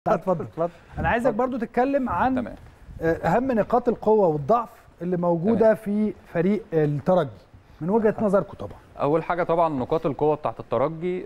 اتفضل. انا عايزك برضو تتكلم عن تمام. اهم نقاط القوه والضعف اللي موجوده في فريق الترجي من وجهه نظركم. طبعا اول حاجه طبعا نقاط القوه بتاعت الترجي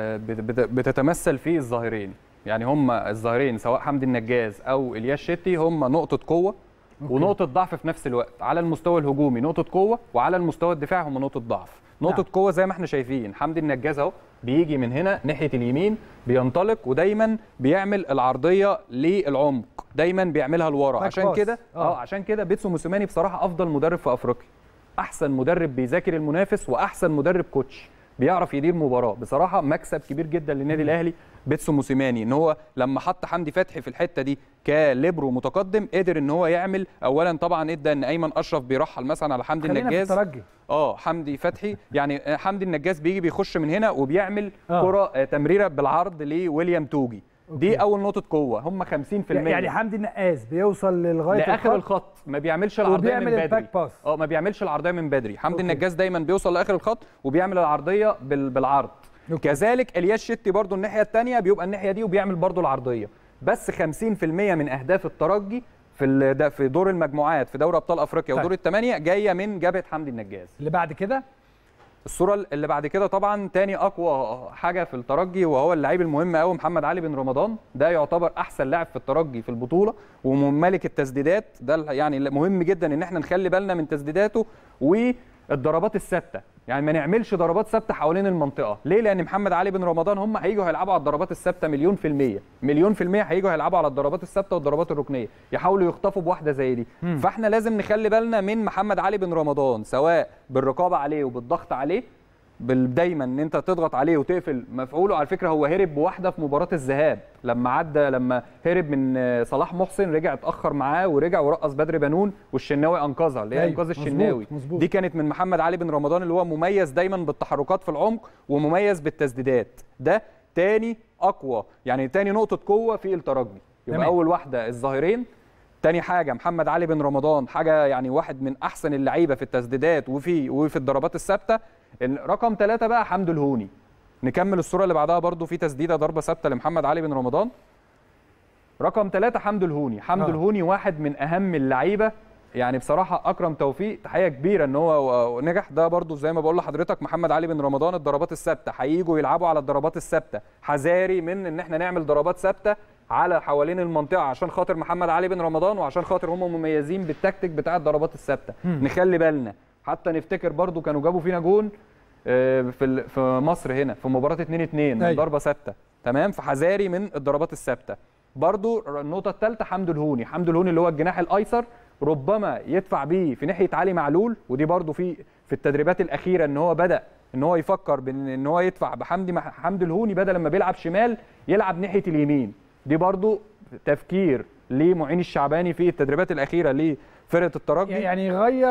بتتمثل في الظاهرين، يعني هم الظاهرين سواء حمدي النجاز او الياس شتي هم نقطه قوه ونقطه ضعف في نفس الوقت. على المستوى الهجومي نقطه قوه، وعلى المستوى الدفاعي هم نقطه ضعف. نقطه قوه زي ما احنا شايفين حمدي النجاز اهو بيجي من هنا ناحيه اليمين بينطلق، ودايما بيعمل العرضيه للعمق، دايما بيعملها لورا. عشان كده بيتسو موسيماني بصراحه افضل مدرب في افريقيا، احسن مدرب بيذاكر المنافس، واحسن مدرب كوتش بيعرف يدير مباراه. بصراحه مكسب كبير جدا للنادي الاهلي بيتسو موسيماني، ان هو لما حط حمدي فتحي في الحته دي كليبرو متقدم قدر ان هو يعمل. اولا طبعا ادى ان ايمن اشرف بيرحل مثلا على حمدي النجاز. حمدي فتحي يعني حمدي النجاز بيجي بيخش من هنا وبيعمل كره تمريره بالعرض لويليام توجي. دي اول نقطه قوه. هم 50%. يعني حمدي النقاز بيوصل لاخر الخط، ما بيعملش العرضيه من بدري. ما بيعملش العرضيه من بدري. حمدي النجاز دايما بيوصل لاخر الخط وبيعمل العرضيه بالعرض. كذلك الياس شتي برضو الناحيه الثانيه بيبقى الناحيه دي وبيعمل برضو العرضيه. بس 50% من اهداف الترجي في دور المجموعات في دوري ابطال افريقيا ودور الثمانيه جايه من جبهه حمدي النجاز. اللي بعد كده الصوره اللي بعد كده طبعا تاني اقوى حاجه في الترجي وهو اللعيب المهم قوي محمد علي بن رمضان. ده يعتبر احسن لاعب في الترجي في البطوله ومملك التسديدات. ده يعني مهم جدا ان احنا نخلي بالنا من تسديداته والضربات الثابته، يعني ما نعملش ضربات ثابته حوالين المنطقه. ليه؟ لان محمد علي بن رمضان هم هيجوا هيلعبوا على الضربات الثابته مليون في الميه هيجوا هيلعبوا على الضربات الثابته والضربات الركنيه، يحاولوا يخطفوا بواحده زي دي. فاحنا لازم نخلي بالنا من محمد علي بن رمضان، سواء بالرقابه عليه وبالضغط عليه، دايما ان انت تضغط عليه وتقفل مفعوله. على فكره هو هرب بواحده في مباراه الذهاب لما هرب من صلاح محسن، رجع اتاخر معاه ورجع ورقص بدر بنون والشناوي انقذها، اللي هي انقاذ الشناوي. دي كانت من محمد علي بن رمضان اللي هو مميز دايما بالتحركات في العمق ومميز بالتسديدات. ده تاني اقوى، يعني تاني نقطه قوه في الترجي. يبقى اول واحده الظاهرين، تاني حاجه محمد علي بن رمضان، حاجه يعني واحد من احسن اللعيبه في التسديدات وفي الضربات الثابته. رقم 3 بقى حمدو الهوني. نكمل الصوره اللي بعدها برضو في تسديده ضربه ثابته لمحمد علي بن رمضان. رقم 3 حمدو الهوني. الهوني واحد من اهم اللعيبه، يعني بصراحه اكرم توفيق تحيه كبيره ان هو نجح. ده برضو زي ما بقول لحضرتك محمد علي بن رمضان الضربات الثابته هييجوا يلعبوا على الضربات الثابته. حذاري من ان احنا نعمل ضربات ثابته على حوالين المنطقه عشان خاطر محمد علي بن رمضان، وعشان خاطر هم مميزين بالتكتيك بتاع الضربات الثابته. نخلي بالنا. حتى نفتكر برضو كانوا جابوا فينا جون في مصر هنا في مباراه 2-2 ضربه ثابته. تمام. فحذاري من الضربات الثابته. برضو النقطه الثالثه حمدو الهوني اللي هو الجناح الايسر، ربما يدفع بيه في ناحيه علي معلول. ودي برضو في التدريبات الاخيره ان هو بدا ان هو يفكر بان هو يدفع حمدو الهوني بدل لما بيلعب شمال يلعب ناحيه اليمين. دي برضو تفكير لمعين الشعباني في التدريبات الاخيره لفرقه الترجي، يعني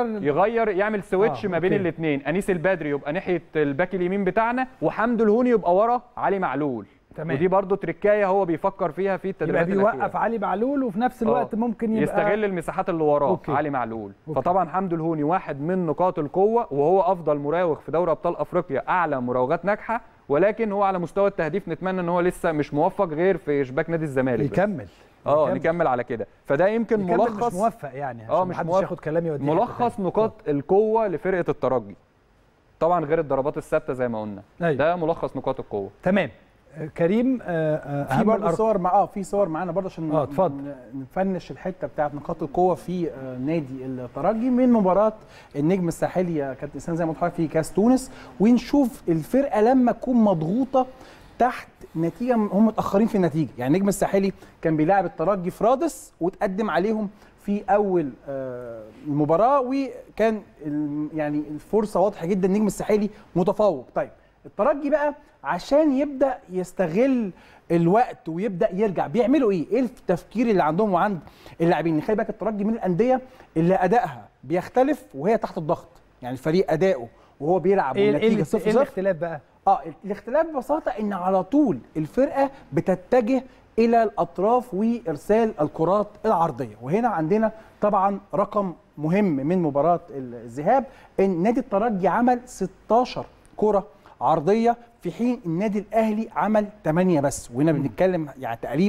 يعمل سويتش ما بين الاثنين. انيس البدري يبقى ناحيه الباك اليمين بتاعنا، وحمدو الهوني يبقى ورا علي معلول. تمام. ودي برضو تركايه هو بيفكر فيها في التدريبات الاخيره، بيوقف علي معلول وفي نفس الوقت ممكن يبقى يستغل المساحات اللي وراه علي معلول. فطبعا حمدو الهوني واحد من نقاط القوه، وهو افضل مراوغ في دوري ابطال افريقيا، اعلى مراوغات ناجحه، ولكن هو على مستوى التهديف نتمنى ان هو لسه مش موفق غير في شباك نادي الزمالك. نكمل على كده. فده يمكن ملخص مش موفق، يعني عشان مش محدش ياخد كلامي وديه. ملخص نقاط القوه لفرقه الترجي، طبعا غير الضربات الثابته زي ما قلنا. ده ملخص نقاط القوه. تمام. كريم في برضه صور في صور معانا برضه عشان نفنش الحته بتاعت نقاط القوه في نادي الترجي من مباراه النجم الساحلي يا كابتن اسلام زي ما قلت في كاس تونس، ونشوف الفرقه لما تكون مضغوطه تحت نتيجه هم متاخرين في النتيجه. يعني النجم الساحلي كان بيلاعب الترجي في رادس وتقدم عليهم في اول المباراه، وكان يعني الفرصه واضحه جدا النجم الساحلي متفوق. طيب الترجي بقى عشان يبدا يستغل الوقت ويبدا يرجع بيعملوا ايه التفكير اللي عندهم وعند اللاعبين؟ خلي بالك الترجي من الانديه اللي ادائها بيختلف وهي تحت الضغط، يعني الفريق اداؤه وهو بيلعب والنتيجه 0-0. ايه الاختلاف بقى؟ الاختلاف ببساطه ان على طول الفرقه بتتجه الى الاطراف وارسال الكرات العرضيه. وهنا عندنا طبعا رقم مهم من مباراه الذهاب، ان نادي الترجي عمل 16 كره عرضيه في حين النادي الاهلي عمل 8 بس. وهنا بنتكلم يعني تقريبا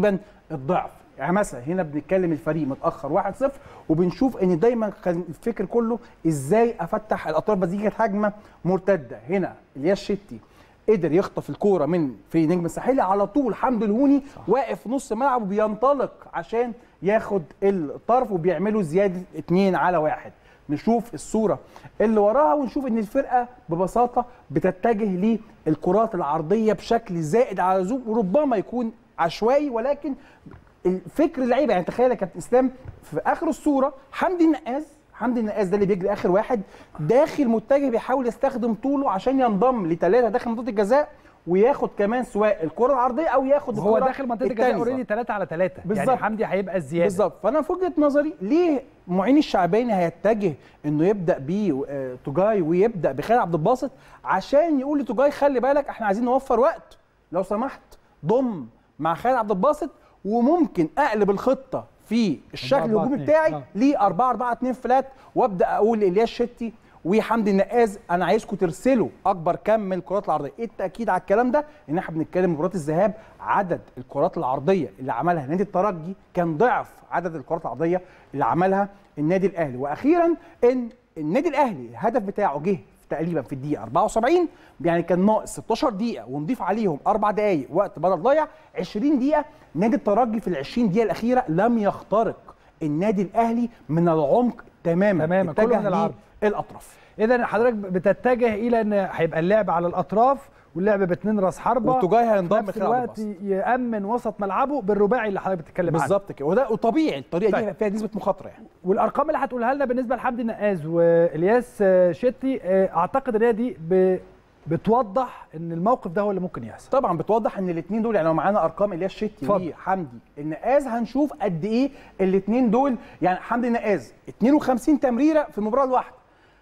الضعف. يعني مثلا هنا بنتكلم الفريق متاخر 1-0 وبنشوف ان دايما كان الفكر كله ازاي افتح الاطراف، بس دي كانت هجمه مرتده. هنا الياس شتي قدر يخطف الكوره من في نجم الساحلي على طول، حمدي الهوني واقف نص ملعب وبينطلق عشان ياخد الطرف وبيعملوا زياده 2-1. نشوف الصوره اللي وراها ونشوف ان الفرقه ببساطه بتتجه للكرات العرضيه بشكل زائد على اللزوم، وربما يكون عشوائي ولكن الفكر اللعيبه. يعني تخيل يا كابتن اسلام في اخر الصوره حمدي النقاز ده اللي بيجري اخر واحد داخل متجه بيحاول يستخدم طوله عشان ينضم لثلاثه داخل منطقه الجزاء وياخد كمان سواء الكره العرضيه او ياخد هو داخل منطقه الجزاء اوريدي 3-3 يعني حمدي هيبقى الزياده بالظبط. فانا في وجهه نظري ليه معين الشعباني هيتجه انه يبدا بيه توجاي ويبدا بخالد عبد الباسط عشان يقول لتوجاي خلي بالك احنا عايزين نوفر وقت، لو سمحت ضم مع خالد عبد الباسط وممكن اقلب الخطه في الشكل الهجومي بتاعي ل 4-4-2 فلات وابدا اقول لإلياس شتي وحمدي النقاز انا عايزكم ترسلوا اكبر كم من الكرات العرضيه. ايه التاكيد على الكلام ده؟ ان احنا بنتكلم مباراه الذهاب عدد الكرات العرضيه اللي عملها نادي الترجي كان ضعف عدد الكرات العرضيه اللي عملها النادي الاهلي. واخيرا ان النادي الاهلي الهدف بتاعه جه تقريبا في الدقيقه 74 يعني كان ناقص 16 دقيقه ونضيف عليهم 4 دقائق وقت بدل ضايع 20 دقيقه. نادي الترجي في ال 20 دقيقه الاخيره لم يخترق النادي الاهلي من العمق تماما كله من العرض الاطراف. اذا حضرتك بتتجه الى ان هيبقى اللعب على الاطراف واللعب باثنين راس حربه وتوجاي هينضم في الوقت يامن وسط ملعبه بالرباعي اللي حضرتك بتتكلم عنه بالظبط كده. وده وطبيعي الطريقه دي فيها نسبه مخاطره يعني. والارقام اللي هتقولها لنا بالنسبه لحمدي النقاز والياس شتي اعتقد ان هي دي بتوضح ان الموقف ده هو اللي ممكن يحصل. طبعا بتوضح ان الاثنين دول يعني لو معانا ارقام الياس شتي وحمدي النقاز هنشوف قد ايه الاثنين دول. يعني حمدي النقاز 52 تمريره في المباراه الواحده،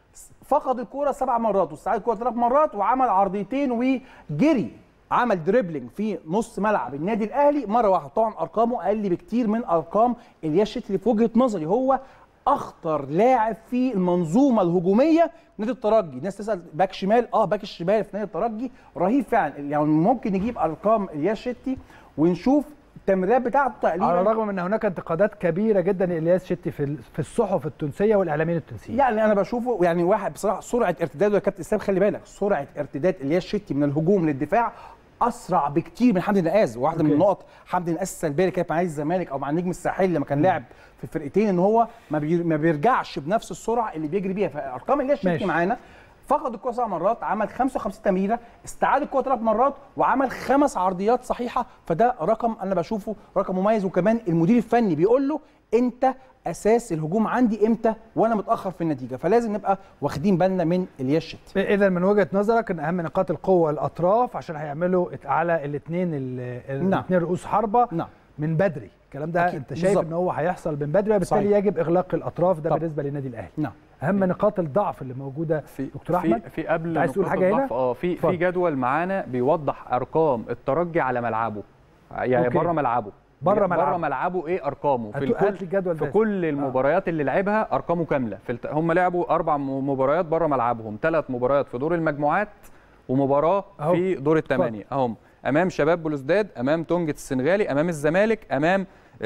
فقد الكوره 7 مرات واستعاد الكوره 3 مرات وعمل عرضيتين وجري عمل دريبلينج في نص ملعب النادي الاهلي مره واحده. طبعا ارقامه اقل بكتير من ارقام الياس شتي اللي في وجهه نظري هو اخطر لاعب في المنظومه الهجوميه نادي الترجي. الناس تسال باك شمال، باك الشمال في نادي الترجي رهيب فعلا. يعني ممكن نجيب ارقام الياس شتي ونشوف التمريرات بتاعته تقريبا على الرغم من ان هناك انتقادات كبيره جدا لإلياس شتي في الصحف التونسيه والاعلاميين التونسيين. يعني انا بشوفه يعني واحد بصراحه سرعه ارتداده يا كابتن اسلام خلي بالك سرعه ارتداد الياس شتي من الهجوم للدفاع اسرع بكتير من حمدي النقاز. واحده من النقط حمدي النقاز السلبيه اللي كانت مع نادي الزمالك او مع النجم الساحلي لما كان لاعب في الفرقتين ان هو ما بيرجعش بنفس السرعه اللي بيجري بيها. فارقام الياس شتي معانا فقد الكره 7 مرات، عمل 55 تمريره، استعاد الكره 3 مرات وعمل 5 عرضيات صحيحه. فده رقم انا بشوفه رقم مميز. وكمان المدير الفني بيقول له انت اساس الهجوم عندي امتى وانا متاخر في النتيجه، فلازم نبقى واخدين بالنا من الياس شتي. اذا من وجهه نظرك ان اهم نقاط القوه الاطراف عشان هيعملوا على الاثنين رؤوس حربه من بدري. الكلام ده انت شايف بالزبط. ان هو هيحصل من بدري وبالتالي يجب اغلاق الاطراف ده بالنسبه للنادي الاهلي. اهم نقاط الضعف اللي موجوده في دكتور احمد في قبل عايز تقول حاجه هنا في جدول معانا بيوضح ارقام الترجي على ملعبه يعني بره ملعبه بره ملعبه ايه ارقامه في كل المباريات اللي لعبها ارقامه كامله. هم لعبوا 4 مباريات بره ملعبهم، 3 مباريات في دور المجموعات ومباراه في دور الثمانيه اهم امام شباب بلوزداد، امام تونجة السنغالي، امام الزمالك، امام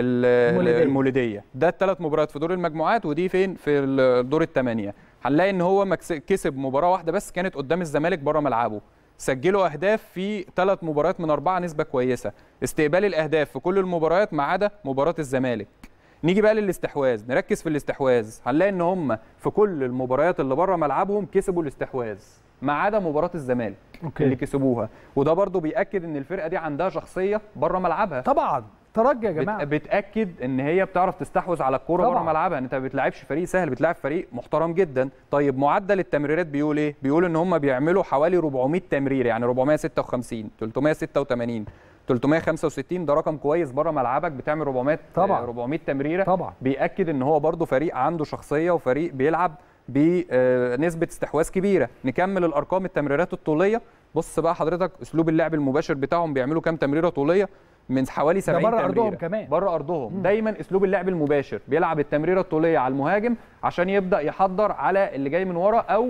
المولوديه. ده ال3 مباريات في دور المجموعات ودي فين في دور الثمانيه. هنلاقي ان هو كسب مباراه واحده بس كانت قدام الزمالك بره ملعبه. سجلوا اهداف في 3 مباريات من 4 نسبه كويسه. استقبال الاهداف في كل المباريات ما عدا مباراه الزمالك. نيجي بقى للاستحواذ، نركز في الاستحواذ. هنلاقي ان هم في كل المباريات اللي بره ملعبهم كسبوا الاستحواذ ما عدا مباراه الزمالك اللي كسبوها. وده برضو بيأكد ان الفرقه دي عندها شخصيه بره ملعبها. طبعا ترجي يا جماعه بتأكد ان هي بتعرف تستحوذ على الكوره بره ملعبها. انت ما بتلعبش فريق سهل، بتلعب فريق محترم جدا. طيب معدل التمريرات بيقول ايه؟ بيقول ان هم بيعملوا حوالي 400 تمريره، يعني 456 386 365. ده رقم كويس بره ملعبك بتعمل 400 تمريره. بيأكد ان هو برضو فريق عنده شخصيه وفريق بيلعب بنسبه استحواذ كبيره. نكمل الارقام التمريرات الطوليه. بص بقى حضرتك اسلوب اللعب المباشر بتاعهم بيعملوا كام تمريره طوليه من حوالي 70 تمريره. بره ارضهم كمان بره ارضهم. دايما اسلوب اللعب المباشر بيلعب التمريره الطوليه على المهاجم عشان يبدا يحضر على اللي جاي من ورا او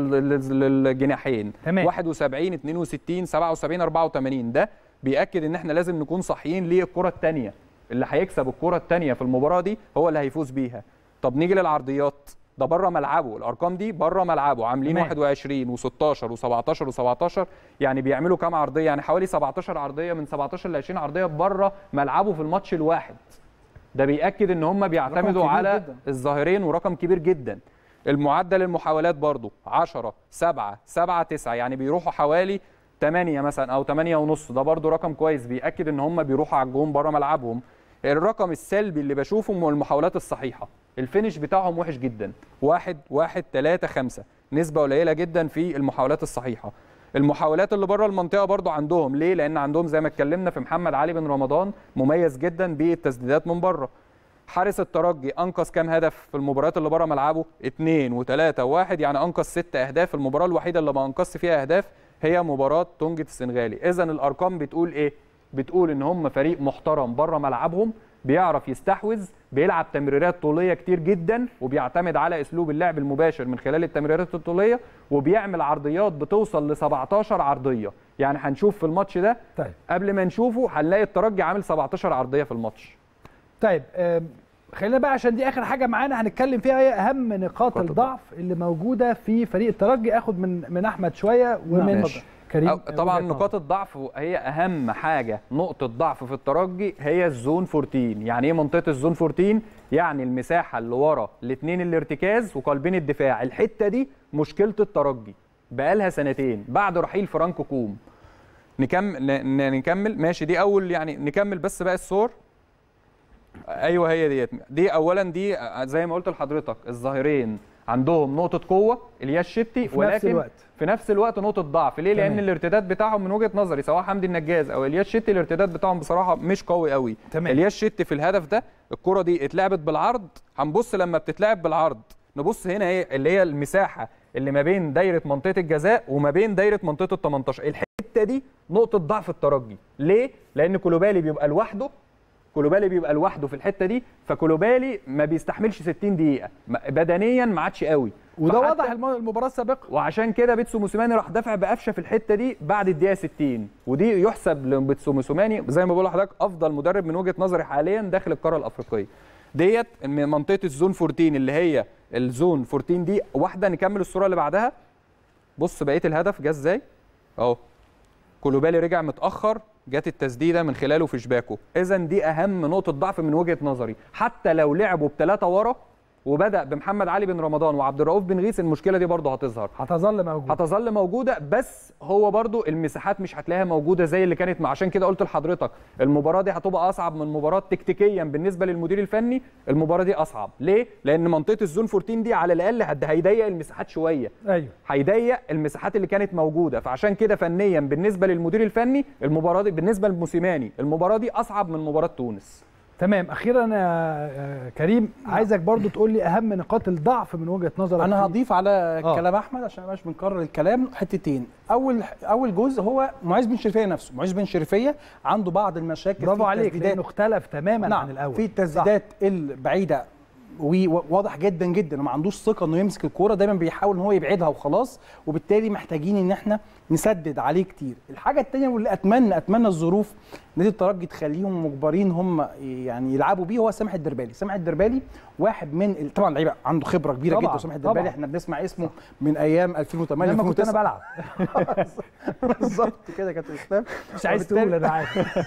للجناحين. 71 62 77 84. ده بيأكد ان احنا لازم نكون صاحيين للكره الثانيه. اللي هيكسب الكره الثانيه في المباراه دي هو اللي هيفوز بيها. طب نيجي للعرضيات، ده بره ملعبه، الارقام دي بره ملعبه، عاملين 21 و16 و17 و17، يعني بيعملوا كام عرضيه؟ يعني حوالي 17 عرضيه، من 17 ل 20 عرضيه بره ملعبه في الماتش الواحد. ده بيأكد ان هم بيعتمدوا على الظاهرين، ورقم كبير جدا. المعدل المحاولات برضو 10 7 7 9، يعني بيروحوا حوالي 8 مثلا او 8 ونص، ده برضو رقم كويس بيأكد ان هم بيروحوا على الجون بره ملعبهم. الرقم السلبي اللي بشوفه من المحاولات الصحيحه، الفينش بتاعهم وحش جدا، 1 1 3 5، نسبه قليله جدا في المحاولات الصحيحه. المحاولات اللي بره المنطقه برضو عندهم، ليه؟ لان عندهم زي ما اتكلمنا في محمد علي بن رمضان مميز جدا بالتسديدات من بره. حارس الترجي انقذ كام هدف في المباريات اللي بره ملعبه؟ 2 و3 و1، يعني انقذ 6 اهداف. المباراه الوحيده اللي ما انقذش فيها اهداف هي مباراه تونجة السنغالي. اذا الارقام بتقول ايه؟ بتقول ان هم فريق محترم بره ملعبهم، بيعرف يستحوذ، بيلعب تمريرات طوليه كتير جدا، وبيعتمد على اسلوب اللعب المباشر من خلال التمريرات الطوليه، وبيعمل عرضيات بتوصل ل 17 عرضيه. يعني هنشوف في الماتش ده طيب. قبل ما نشوفه هنلاقي الترجي عامل 17 عرضيه في الماتش. طيب خلينا بقى عشان دي اخر حاجه معانا هنتكلم فيها، هي اهم نقاط الضعف اللي موجوده في فريق الترجي. اخد من احمد شويه ومن كريم. طبعا نقاط الضعف هي اهم حاجه. نقطه ضعف في الترجي هي الزون 14. يعني ايه منطقه الزون 14؟ يعني المساحه اللي ورا الاثنين الارتكاز وقلبين الدفاع. الحته دي مشكله الترجي بقالها سنتين بعد رحيل فرانكو كوم. نكمل ماشي، دي اول يعني نكمل بس باقي الصور. ايوه هي ديت. دي اولا دي زي ما قلت لحضرتك الظاهرين عندهم نقطه قوه الياس شتي، ولكن في نفس الوقت نقطه ضعف. ليه؟ لان الارتداد بتاعهم من وجهه نظري سواء حمدي النجاز او الياس شتي الارتداد بتاعهم بصراحه مش قوي قوي. الياس شتي في الهدف ده الكره دي اتلعبت بالعرض، هنبص لما بتتلعب بالعرض نبص هنا ايه اللي هي المساحه اللي ما بين دايره منطقه الجزاء وما بين دايره منطقه ال 18. الحته دي نقطه ضعف الترجي. ليه؟ لان كولوبالي بيبقى لوحده في الحته دي، فكولوبالي ما بيستحملش 60 دقيقه بدنيا، ما عادش قوي، وده واضح المباراه السابقه. وعشان كده بيتسو موسيماني راح دافع بقفشه في الحته دي بعد الدقيقه 60، ودي يحسب لبيتسو موسيماني زي ما بقول لحضرتك افضل مدرب من وجهه نظري حاليا داخل القاره الافريقيه. ديت منطقه الزون 14 اللي هي الزون 14 دي واحده. نكمل الصوره اللي بعدها. بص بقيه الهدف جه ازاي اهو. كولوبالي رجع متاخر، جت التسديده من خلاله في شباكه. اذا دي اهم نقطه ضعف من وجهه نظري. حتى لو لعبوا بثلاثه ورا وبدا بمحمد علي بن رمضان وعبد الرؤوف بن غيث، المشكله دي برضه هتظهر، هتظل موجوده. بس هو برضه المساحات مش هتلاقيها موجوده زي اللي كانت عشان كده قلت لحضرتك المباراه دي هتبقى اصعب من مباراه تكتيكيا بالنسبه للمدير الفني. المباراه دي اصعب ليه؟ لان منطقه الزون 14 دي على الاقل هيضيق المساحات شويه. ايوه هيضيق المساحات اللي كانت موجوده، فعشان كده فنيا بالنسبه للمدير الفني المباراه دي بالنسبه للموسيماني المباراه دي اصعب من مباراه تونس. تمام. اخيرا يا كريم عايزك برضو تقول لي اهم نقاط الضعف من وجهه نظرك. انا هضيف على كلام احمد عشان ما نبقاش بنكرر الكلام حتتين. اول جزء هو معز بن شريفيه نفسه. معز بن شريفيه عنده بعض المشاكل. برافو عليك، لانه اختلف تماما عن الاول في التسديدات البعيده، وواضح جدا جدا وما عندوش ثقه انه يمسك الكوره، دايما بيحاول ان هو يبعدها وخلاص، وبالتالي محتاجين ان احنا نسدد عليه كتير. الحاجه الثانيه واللي اتمنى الظروف نادي الترجي تخليهم مجبرين هم يعني يلعبوا بيه هو سامح الدربالي. سامح الدربالي واحد من طبعا لعيبه عنده خبره كبيره جدا. سامح الدربالي احنا بنسمع اسمه من ايام 2008 لما كنت انا بلعب بالظبط كده كابتن اسلام. مش عايز تقول انا عارف.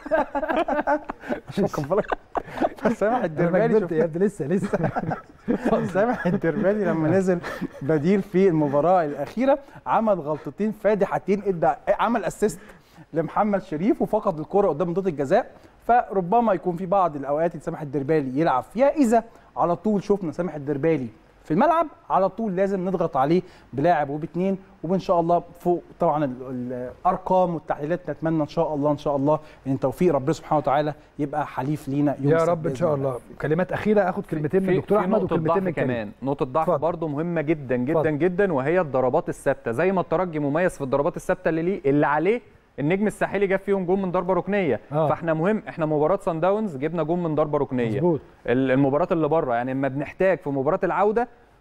سامح الدربالي يا ابني لسه سامح الدربالي لما نزل بديل في المباراه الاخيره عمل غلطتين فادحتين، عمل اسيست لمحمد شريف وفقد الكره قدام منطقه الجزاء. فربما يكون في بعض الاوقات اللي سامح الدربالي يلعب فيها اذا على طول شفنا سامح الدربالي في الملعب على طول لازم نضغط عليه بلاعب وباثنين، وان شاء الله فوق طبعا الارقام والتحليلات نتمنى ان شاء الله ان توفيق ربنا سبحانه وتعالى يبقى حليف لينا يوم يا رب ان شاء الله. كلمات اخيره اخد كلمتين من الدكتور احمد وكلمتين من كمان. نقطه ضعف برضه مهمه جدا جدا جدا وهي الضربات الثابته. زي ما الترجي مميز في الضربات الثابته اللي عليه النجم الساحلي جاب فيهم جون من ضربه ركنيه. فاحنا مهم احنا مباراه صن داونز جبنا جون من ضربه ركنيه. مزبوط. المباراه اللي بره يعني لما بنحتاج في مباراه العوده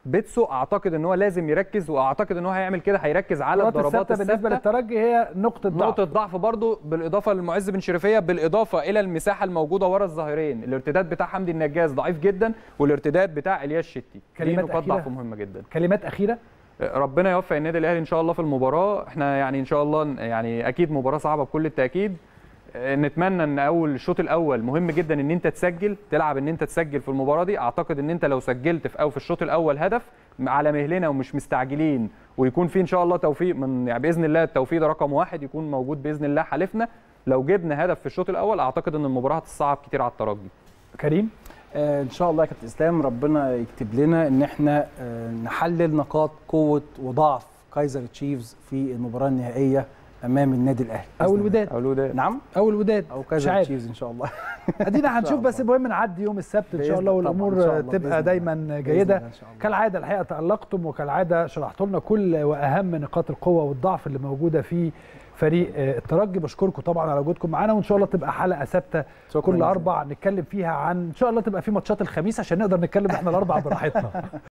بيتسو اعتقد ان هو لازم يركز، واعتقد ان هو هيعمل كده، هيركز على الضربات الثابته. بالنسبه للترجي هي نقطه ضعف برضه، بالاضافه لمعز بن شريفيه، بالاضافه الى المساحه الموجوده ورا الظهيرين. الارتداد بتاع حمدي النجاز ضعيف جدا، والارتداد بتاع الياس شتي. دي نقاط ضعف مهمه جدا. كلمات اخيره. ربنا يوفق النادي الاهلي ان شاء الله في المباراه. احنا يعني ان شاء الله يعني اكيد مباراه صعبه بكل التاكيد. نتمنى ان الشوط الاول مهم جدا ان انت تلعب ان انت تسجل في المباراه دي. اعتقد ان انت لو سجلت في الشوط الاول هدف على مهلنا ومش مستعجلين، ويكون في ان شاء الله توفيق من يعني باذن الله، التوفيق ده رقم 1 يكون موجود باذن الله حالفنا. لو جبنا هدف في الشوط الاول اعتقد ان المباراه هتصعب كتير على الترجي. كريم ان شاء الله يا كابتن اسلام ربنا يكتب لنا ان احنا نحلل نقاط قوه وضعف كايزر تشيفز في المباراه النهائيه امام النادي الاهلي او الوداد. نعم او الوداد او كايزر تشيفز ان شاء الله. ادينا هنشوف، بس المهم نعدي يوم السبت ان شاء الله والامور تبقى دايما جيده. كالعاده الحقيقه تالقتم، وكالعاده شرحتوا لنا كل واهم نقاط القوه والضعف اللي موجوده في فريق الترجي. بشكركم طبعا على وجودكم معانا، وان شاء الله تبقى حلقه ثابته كل اربع نتكلم فيها عن ان شاء الله تبقى في ماتشات الخميس عشان نقدر نتكلم احنا الاربع براحتنا.